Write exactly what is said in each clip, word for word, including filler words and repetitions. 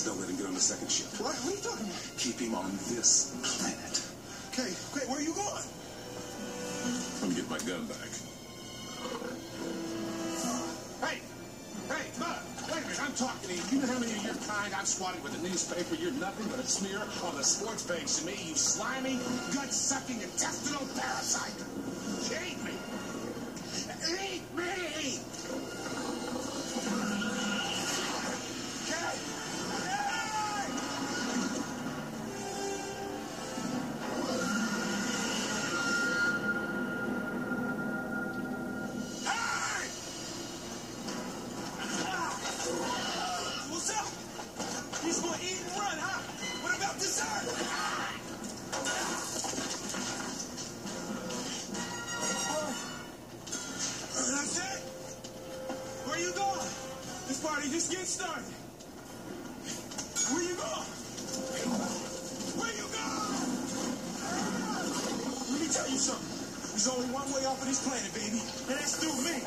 Please don't let him get on the second ship. What? What are you talking about? Keep him on this planet. Okay, okay, where are you going? I'm gonna get my gun back. Hey! Hey, Bud! Wait a minute, I'm talking to you. You know how many of your kind I've swatted with a newspaper? You're nothing but a smear on the sports page to me, you slimy, gut-sucking, intestinal parasite. Eat me! Eat me! Just get started. Where you going? Where you going? Let me tell you something. There's only one way off of this planet, baby, and that's through me.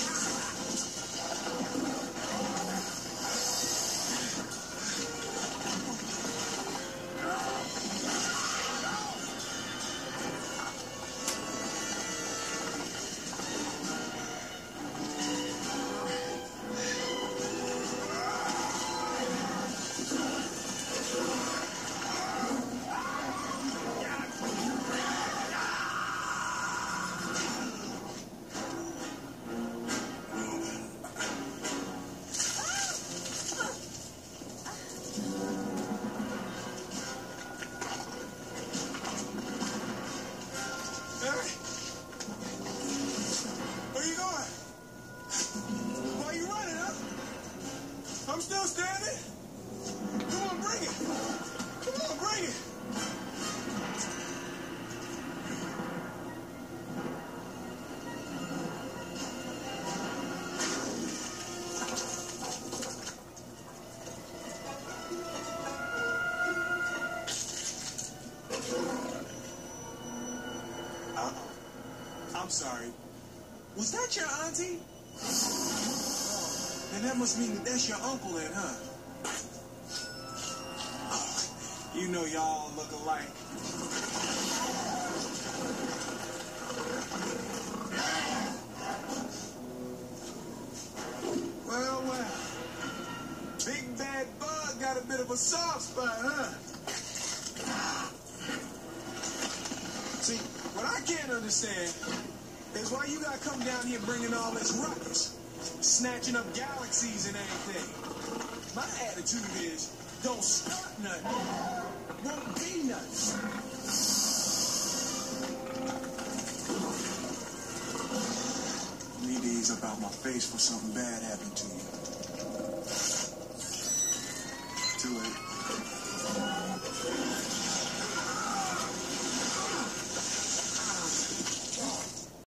Where you going? Why you running, huh? I'm still standing. Come on, bring it. Come on, bring it. Uh, I'm sorry. Was that your auntie? Oh, and that must mean that that's your uncle then, huh? Oh, you know y'all look alike. Well, well. Big Bad Bud got a bit of a soft spot, huh? See, what I can't understand is why you gotta come down here bringing all this ruckus, snatching up galaxies and everything. My attitude is, don't start nothing, won't be nothing. Need to ease up out my face before something bad happened to you. Too late.